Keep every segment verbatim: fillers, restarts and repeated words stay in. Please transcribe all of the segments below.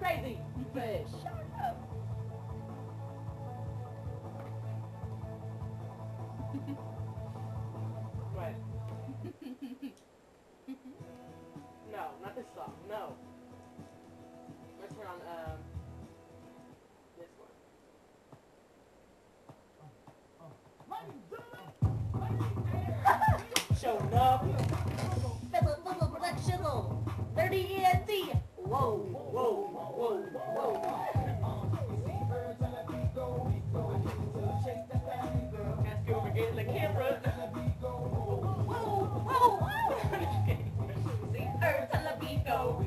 crazy. But shut up. What? No, not this song. No. Let's turn on um this one. Showing up. Black shizzle. thirty E N T. Whoa, whoa, whoa, whoa. Ask you over in the camera. Whoa, whoa, whoa. See her till the beat go.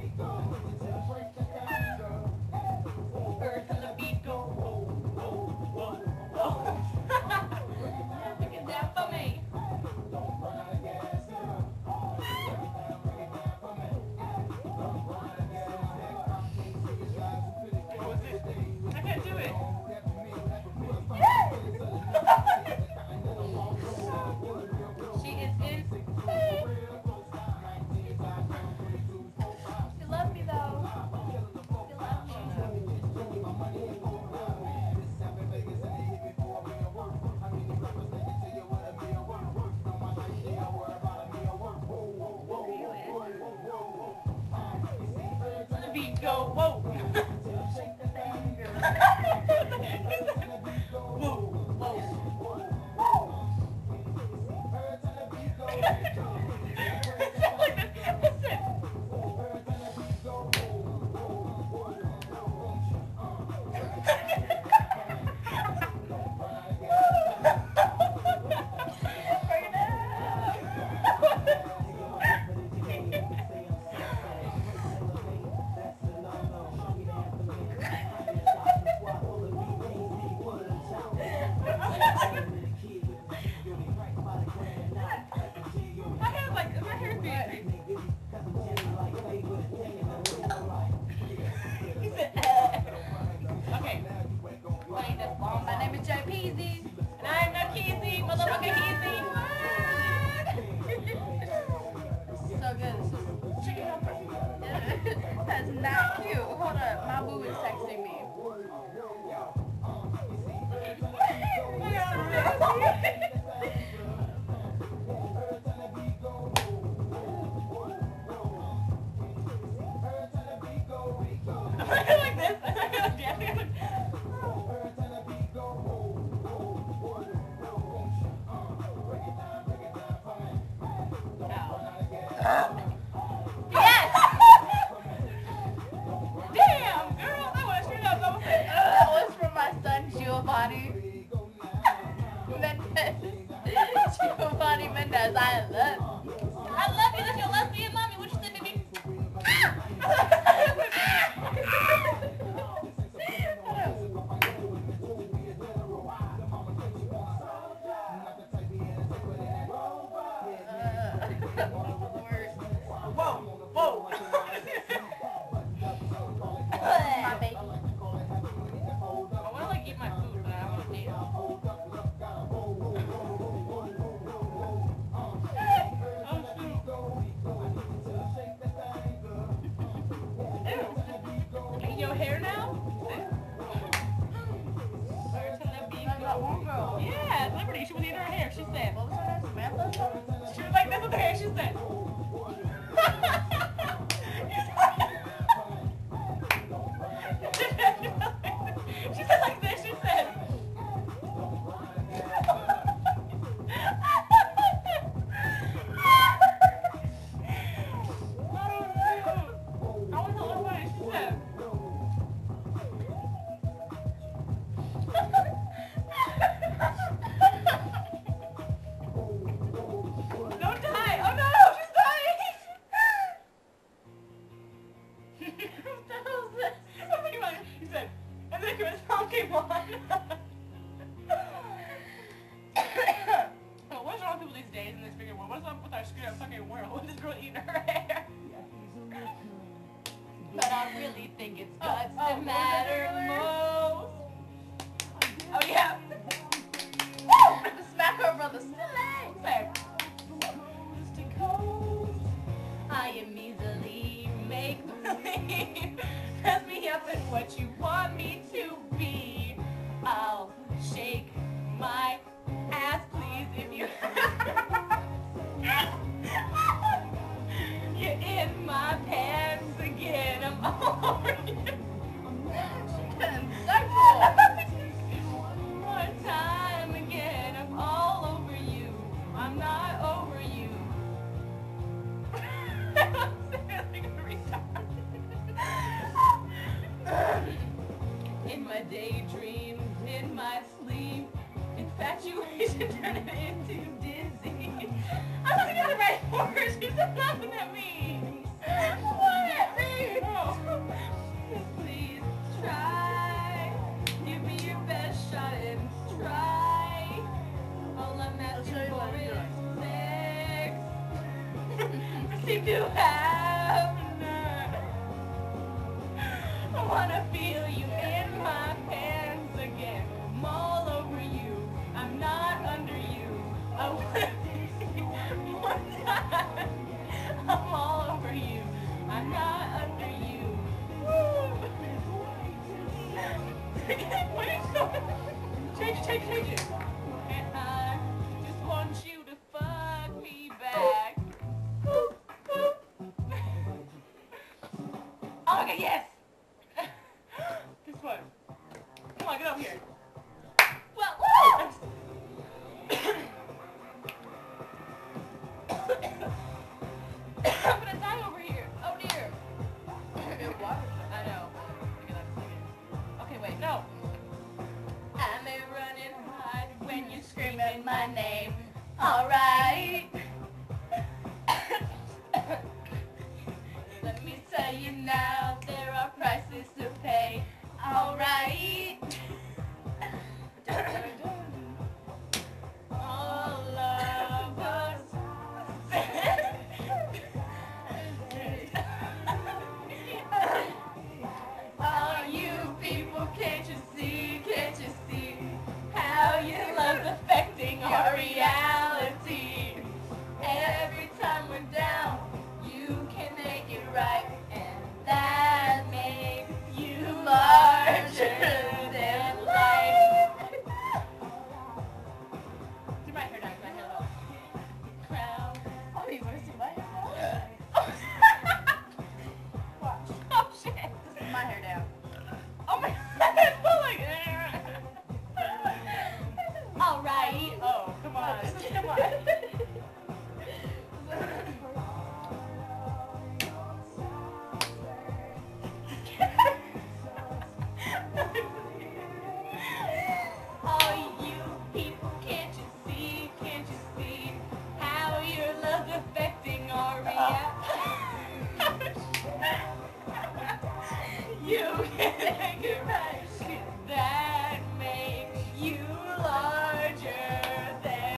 Her till the beat go. Whoa, whoa, whoa. Look at that for me. I can't do it. She is insane. You love me though. You love me. Let the beat go. Whoa. That's not cute. Hold up, my boo is texting me. Like this. Giovanni Mendez, I love you. I love you. That's your lesbian mommy. What you say, baby? Whoa, whoa. My baby. I want to like eat my food, but I don't want to eat it. Your hair now? Yeah, Liberty. She was eating her hair. She said, what was her name? Samantha? She was like, that's what the hair she said. She said like this. She said. What's wrong with people these days in this freaking world? What's up with our screwed up fucking world? With this girl eating her hair? But I really think it's guts oh, that oh, matter most. Oh yeah. Woo! Smack her brother. Say. Coast to coast, I am easily make believe. Press me up and what you want me to be. I'll shake my ass, please, if you... You're in my pants again. I'm all over you. She's getting sexual. One more time again. I'm all over you. I'm not over you. I'm seriously gonna retard. In my daydreams, in my sleep, infatuation turned into dizzy. I wasn't gonna write words. She's laughing at me. What at me? Oh. Please try. Give me your best shot and try. All I'm asking for is sex. Seem to have none. I wanna feel you in my pants again. I'm all over you. I'm not under you. I wanna one time. I'm all over you. I'm not under you. Woo. What are you doing? Change it, change it, change it. And I just want you to fuck me back. Woo, woo. Okay, yes. This one. Come on, get over here. Well, woo! I'm gonna die over here. Oh dear. I know. Okay, wait, no. I may run and hide when you scream at my name. Alright. Let me tell you now, there are prices to pay. Alright. All of us. Oh, you people, can't you see, can't you see how your love's affecting our reality? Every time we're down, you can make it right, and that makes you larger than life. Do my hair down, do my hair low. Crown. Oh, you want to see my hair Watch. Oh shit. down? My hair down.